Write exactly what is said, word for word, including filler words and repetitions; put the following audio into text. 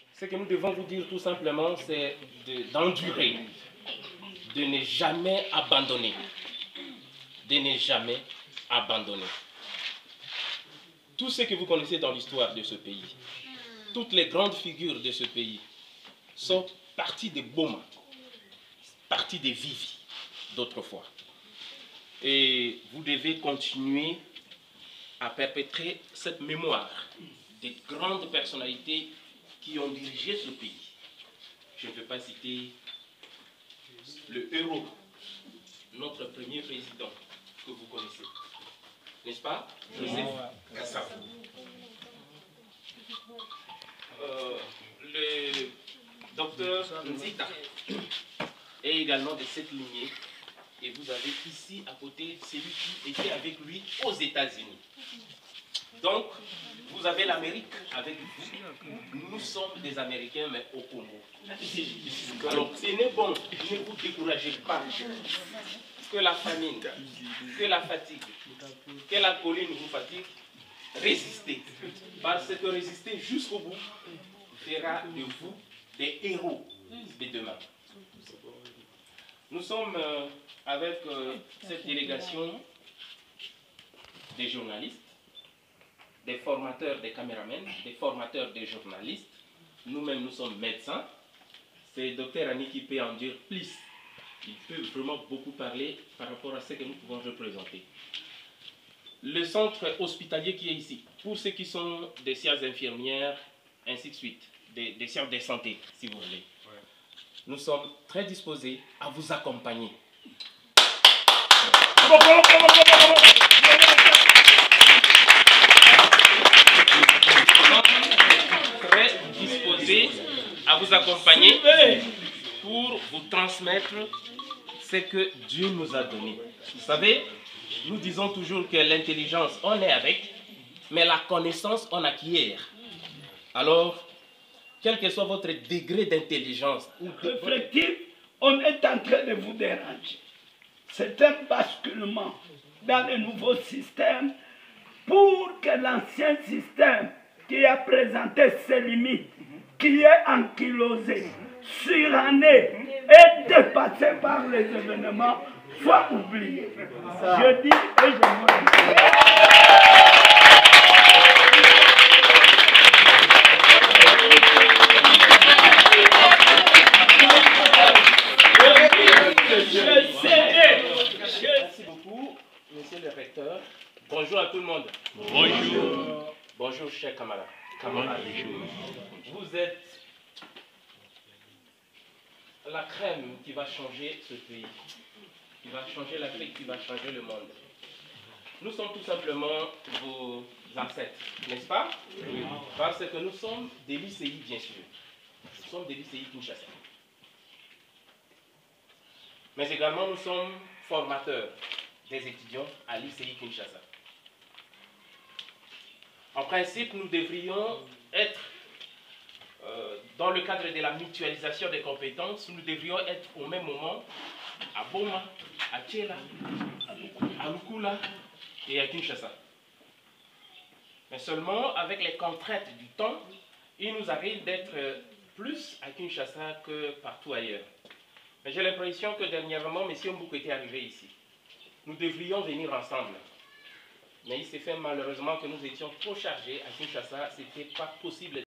Ce que nous devons vous dire tout simplement, c'est d'endurer, de, de ne jamais abandonner, de ne jamais abandonner. Tout ce que vous connaissez dans l'histoire de ce pays, toutes les grandes figures de ce pays sont parties de Boma, parties de Vivi d'autrefois. Et vous devez continuer à perpétrer cette mémoire des grandes personnalités qui ont dirigé ce pays. Je ne peux pas citer le héros, notre premier président que vous connaissez, n'est-ce pas? Joseph Kasavu. Euh, le docteur Nzita est également de cette lignée. Et vous avez ici à côté celui qui était avec lui aux États-Unis. Donc, vous avez l'Amérique avec vous. Nous sommes des Américains, mais au Congo. Alors, ce n'est bon, ne vous découragez pas. Que la famine, que la fatigue, que la colline vous fatigue, résistez. Parce que résister jusqu'au bout fera de vous des héros de demain. Nous sommes euh, avec euh, cette délégation des journalistes, des formateurs des caméramens, des formateurs des journalistes. Nous-mêmes, nous sommes médecins. C'est le docteur Annie qui peut en dire plus. Il peut vraiment beaucoup parler par rapport à ce que nous pouvons représenter. Le centre hospitalier qui est ici, pour ceux qui sont des sciences infirmières, ainsi de suite, des, des sciences de santé, si vous voulez. Nous sommes très disposés à vous accompagner. Très disposés à vous accompagner pour vous transmettre ce que Dieu nous a donné. Vous savez, nous disons toujours que l'intelligence, on est avec, mais la connaissance, on acquiert. Alors, quel que soit votre degré d'intelligence ou de réflectif, on est en train de vous déranger. C'est un basculement dans le nouveau système pour que l'ancien système qui a présenté ses limites, qui est ankylosé, suranné et dépassé par les événements, soit oublié. Je dis et je vous dis. Merci beaucoup, monsieur le recteur. Bonjour à tout le monde. Bonjour. Bonjour, chers camarades. camarades. Vous êtes la crème qui va changer ce pays, qui va changer l'Afrique, qui va changer le monde. Nous sommes tout simplement vos ancêtres, n'est-ce pas? Oui. Parce que nous sommes des l'I C I, bien sûr. Nous sommes des l'I C I Kinshasa. Mais également, nous sommes formateurs des étudiants à l'I C I Kinshasa. En principe, nous devrions être, euh, dans le cadre de la mutualisation des compétences, nous devrions être au même moment à Boma, à Tchela, à Lukula et à Kinshasa. Mais seulement, avec les contraintes du temps, il nous arrive d'être plus à Kinshasa que partout ailleurs. Mais j'ai l'impression que dernièrement, M. Mboukou était arrivé ici. Nous devrions venir ensemble. Mais il s'est fait malheureusement que nous étions trop chargés à Kinshasa. Ce n'était pas possible.